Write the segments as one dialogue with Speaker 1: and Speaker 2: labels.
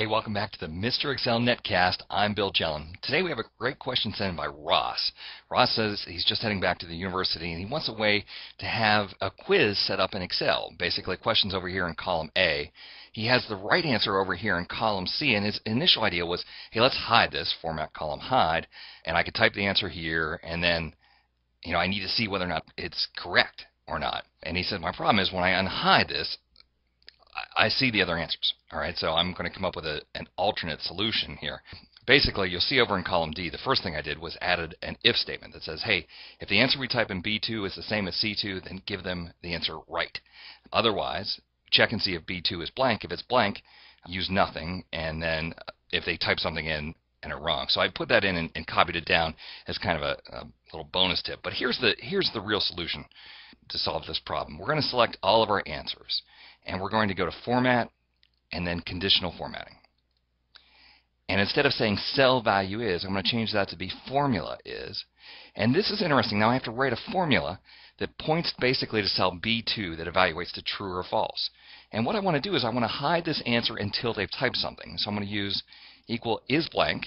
Speaker 1: Hey, welcome back to the Mr. Excel Netcast. I'm Bill Jellin. Today we have a great question sent in by Ross. Ross says he's just heading back to the university and he wants a way to have a quiz set up in Excel. Basically, questions over here in column A. He has the right answer over here in column C, and his initial idea was, hey, let's hide this, format column hide, and I could type the answer here, and then, I need to see whether or not it's correct or not. And he said, my problem is when I unhide this, I see the other answers. All right, so I'm going to come up with an alternate solution here. Basically, you'll see over in column D, the first thing I did was added an if statement that says, hey, if the answer we type in B2 is the same as C2, then give them the answer right. Otherwise, check and see if B2 is blank. If it's blank, use nothing, and then if they type something in and are wrong. So I put that in and copied it down as kind of a little bonus tip. But here's the real solution to solve this problem. We're going to select all of our answers, and we're going to go to Format and then Conditional Formatting. And instead of saying cell value is, I'm going to change that to be formula is. And this is interesting. Now I have to write a formula that points basically to cell B2 that evaluates to true or false. And what I want to do is I want to hide this answer until they've typed something. So I'm going to use equal is blank,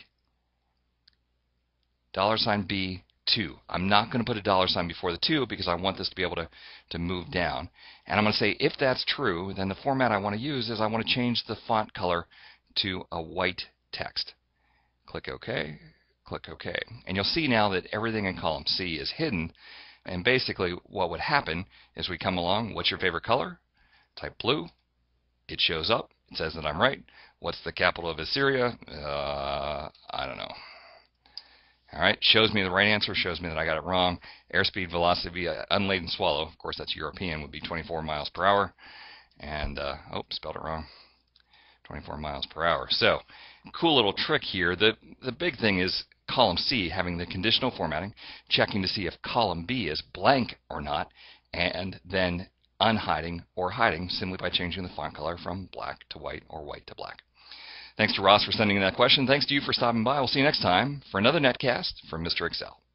Speaker 1: $B2. I'm not going to put a $sign before the 2 because I want this to be able to move down. And I'm going to say if that's true, then the format I want to use is I want to change the font color to a white text. Click OK, click OK. And you'll see now that everything in column C is hidden. And basically what would happen is we come along, what's your favorite color? Type blue. It shows up. It says that I'm right. What's the capital of Assyria? I don't know. All right, shows me the right answer, shows me that I got it wrong. Airspeed, velocity, unladen swallow, of course that's European, would be 24 miles per hour. And, spelled it wrong, 24 miles per hour. So, cool little trick here. The big thing is column C having the conditional formatting, checking to see if column B is blank or not, and then unhiding or hiding simply by changing the font color from black to white or white to black. Thanks to Ross for sending in that question. Thanks to you for stopping by. We'll see you next time for another netcast from Mr. Excel.